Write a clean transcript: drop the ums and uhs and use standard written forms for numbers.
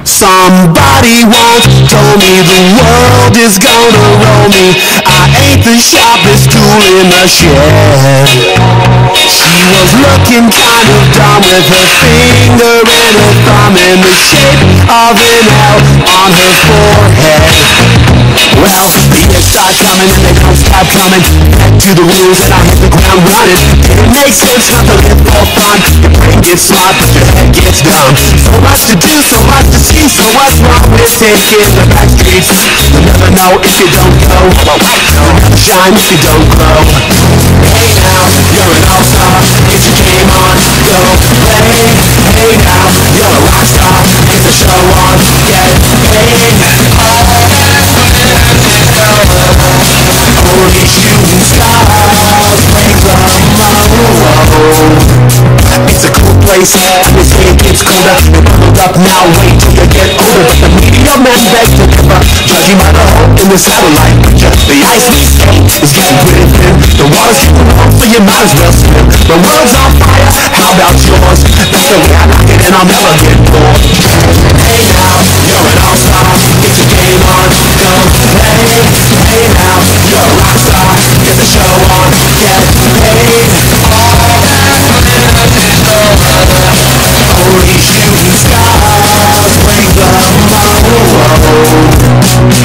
Somebody once told me the world is gonna roll me. I ain't the sharpest tool in the shed. She was looking kind of dumb with her finger and her thumb in the shape of an L on her forehead. Well, the years start coming and they don't stop coming. Back to the rules and I hit the ground running. It makes sense not to live for fun. Your brain gets smart but your head gets dumb. So much to do, so much to see. So what's wrong with taking the back streets? You'll never know if you don't go. You'll never shine if you don't glow. Hey now, you're an all-star. Get your game on, go play. Hey now, you're a rock star. Get the show on, get paid. Only shooting stars break the mold. It's a cool place, and they say it gets colder. They bundled up now, wait till you get older. But the media men beg to differ, judging by the hole in the satellite picture. The ice we skate is getting pretty thin. The water's getting warm, so you might as well swim. The world's on fire, how about yours? That's the way I like it, and I'll never get bored. Hey now, you're an all-star. Get your game on, go play. Hey now, you're a rock star. Get the show on, get paid. Only shooting stars break the mold.